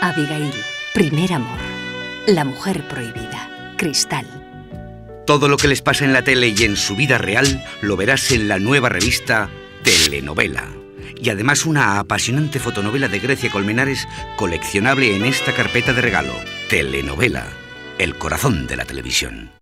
Abigail, primer amor. La mujer prohibida. Cristal. Todo lo que les pasa en la tele y en su vida real lo verás en la nueva revista Telenovela. Y además una apasionante fotonovela de Grecia Colmenares coleccionable en esta carpeta de regalo. Telenovela, el corazón de la televisión.